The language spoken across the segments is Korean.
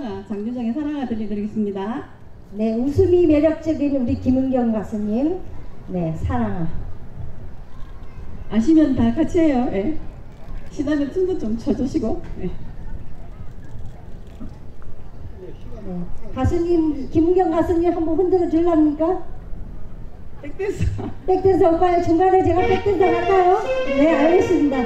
사랑아, 장윤정의 사랑아 들려드리겠습니다. 네, 웃음이 매력적인 우리 김은경 가수님. 네, 사랑아. 아시면 다 같이 해요. 예. 신나면 춤도 좀 춰주시고. 예. 네. 가수님, 김은경 가수님 한번 흔들어 줄랍니까? 백댄서. 백댄서 올까요? 중간에 제가 백댄서 할까요? 네, 알겠습니다.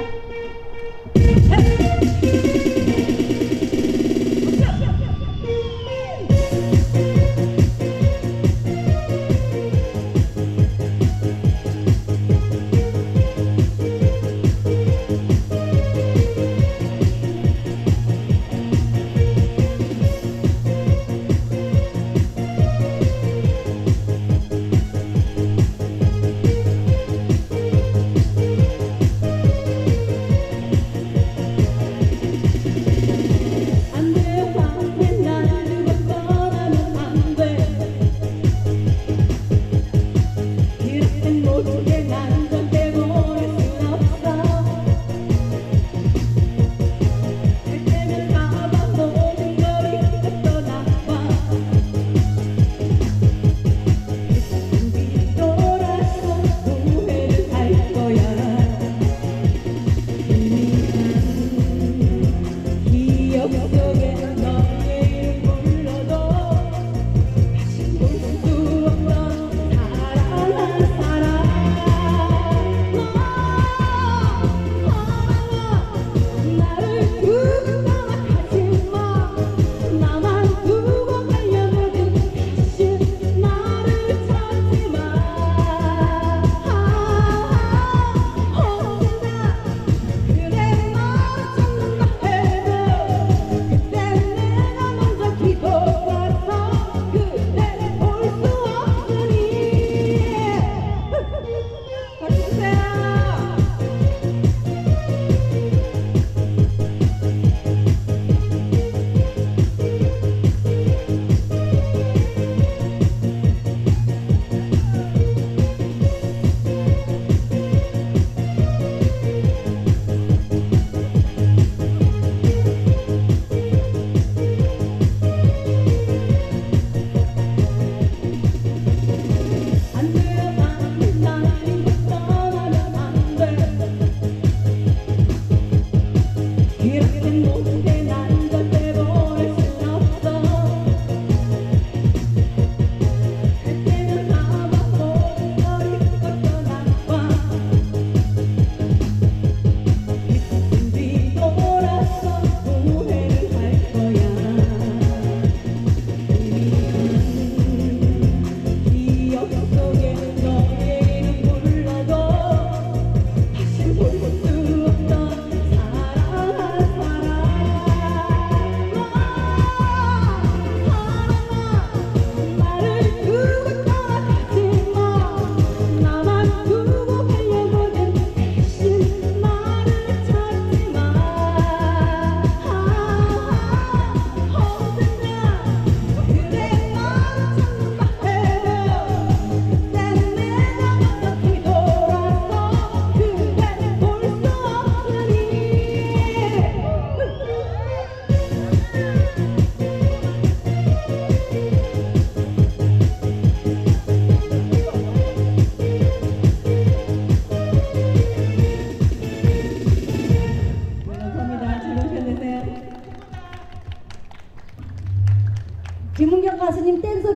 김은경 가수님 댄서